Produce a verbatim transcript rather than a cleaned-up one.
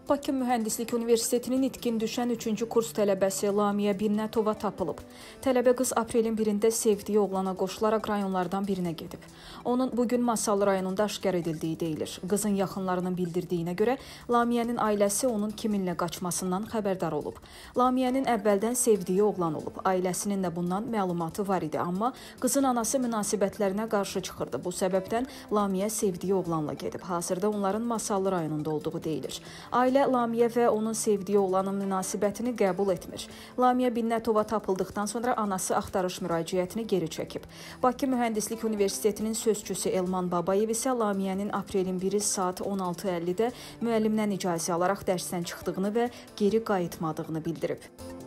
Bakı Mühəndislik Universitetinin itkin düşən üçüncü kurs tələbəsi Lamiyə Binnətova tapılıb. Tələbə qız aprelin birində sevdiyi oğlana qoşularaq rayonlardan birinə gedib. Onun bugün Masallı rayonunda aşkar edildiyi deyilir. Qızın yaxınlarının bildirdiyinə görə Lamiyənin ailəsi onun kiminlə qaçmasından xəbərdar olub. Lamiyənin əvvəldən sevdiyi oğlan olub. Ailəsinin də bundan məlumatı var idi, amma qızın anası münasibətlərinə qarşı çıxırdı. Bu səbəbdən Lamiyə sevdiyi oğlanla gedib. Hazırda onların Masallı rayonunda olduğu deyilir. Ailə Lamiyə və onun sevdiyi oğlanın münasibətini qəbul etmir. Lamiyə Binnətova tapıldıqdan sonra anası axtarış müraciətini geri çəkib. Bakı Mühəndislik Universitetinin sözçüsü Elman Babayev isə Lamiyənin aprelin biri saat on altı əllidə müəllimdən icazə alaraq dərsdən çıxdığını və geri qayıtmadığını bildirib.